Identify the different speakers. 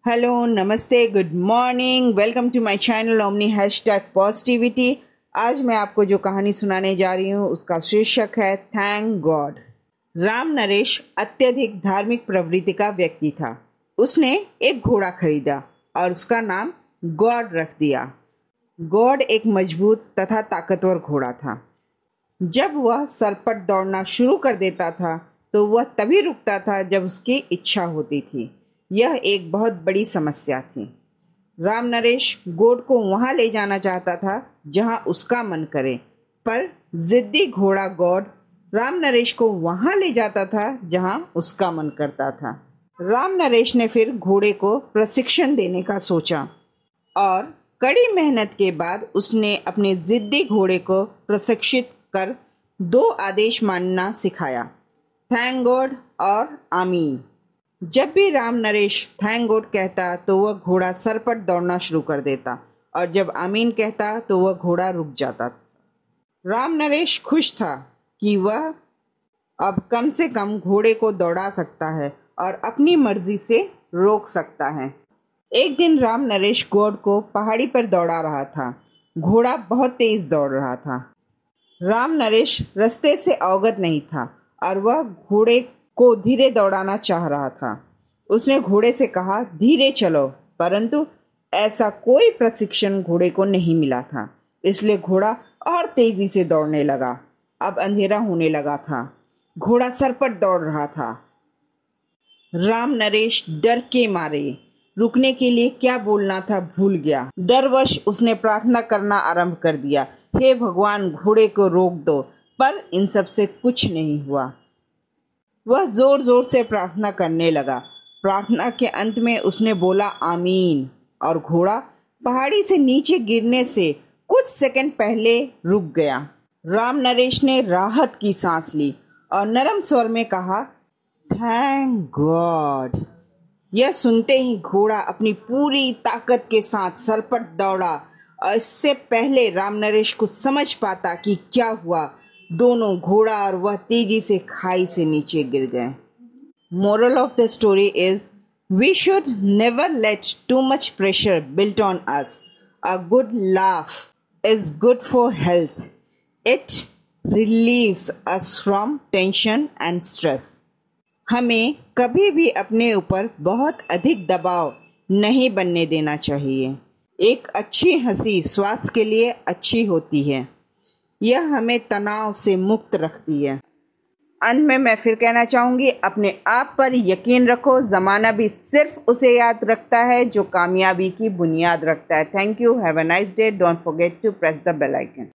Speaker 1: Hello, नमस्ते, good morning, welcome to my channel omni #positivity. आज मैं आपको जो कहानी सुनाने जा रही हूँ उसका शीर्षक है थैंक गॉड। राम नरेश अत्यधिक धार्मिक प्रवृत्ति का व्यक्ति था। उसने एक घोड़ा खरीदा और उसका नाम गॉड रख दिया। गॉड एक मजबूत तथा ताकतवर घोड़ा था। जब वह सरपट दौड़ना शुरू कर देता था तो वह तभी रुकता था जब उसकी इच्छा होती थी। यह एक बहुत बड़ी समस्या थी। राम नरेश गॉड को वहां ले जाना चाहता था जहां उसका मन करे, पर जिद्दी घोड़ा गॉड राम नरेश को वहां ले जाता था जहां उसका मन करता था। राम नरेश ने फिर घोड़े को प्रशिक्षण देने का सोचा और कड़ी मेहनत के बाद उसने अपने जिद्दी घोड़े को प्रशिक्षित कर 2 आदेश मानना सिखाया, थैंक गॉड और आमीन। जब भी राम नरेश थैंक गॉड कहता तो वह घोड़ा सरपट दौड़ना शुरू कर देता और जब आमीन कहता तो वह घोड़ा रुक जाता। राम नरेश खुश था कि वह अब कम से कम घोड़े को दौड़ा सकता है और अपनी मर्जी से रोक सकता है। एक दिन राम नरेश गॉड को पहाड़ी पर दौड़ा रहा था। घोड़ा बहुत तेज दौड़ रहा था। राम नरेश रास्ते से अवगत नहीं था और वह घोड़े को धीरे दौड़ाना चाह रहा था। उसने घोड़े से कहा, धीरे चलो, परंतु ऐसा कोई प्रशिक्षण घोड़े को नहीं मिला था, इसलिए घोड़ा और तेजी से दौड़ने लगा। अब अंधेरा होने लगा था। घोड़ा सरपट दौड़ रहा था। राम नरेश डर के मारे रुकने के लिए क्या बोलना था भूल गया। डरवश उसने प्रार्थना करना आरंभ कर दिया, हे भगवान, घोड़े को रोक दो। पर इन सब से कुछ नहीं हुआ। वह जोर जोर से प्रार्थना करने लगा। प्रार्थना के अंत में उसने बोला आमीन और घोड़ा पहाड़ी से नीचे गिरने से कुछ सेकंड पहले रुक गया। राम नरेश ने राहत की सांस ली और नरम स्वर में कहा, थैंक गॉड। यह सुनते ही घोड़ा अपनी पूरी ताकत के साथ सरपट दौड़ा और इससे पहले राम नरेश को समझ पाता कि क्या हुआ, दोनों घोड़ा और वह तेजी से खाई से नीचे गिर गए। Moral of the story is we should never let too much pressure built on us. A good laugh is good for health. It relieves us from tension and stress. हमें कभी भी अपने ऊपर बहुत अधिक दबाव नहीं बनने देना चाहिए। एक अच्छी हंसी स्वास्थ्य के लिए अच्छी होती है। यह हमें तनाव से मुक्त रखती है। अंत में मैं फिर कहना चाहूँगी, अपने आप पर यकीन रखो। ज़माना भी सिर्फ उसे याद रखता है जो कामयाबी की बुनियाद रखता है। Thank you. Have a nice day. Don't forget to press the bell icon.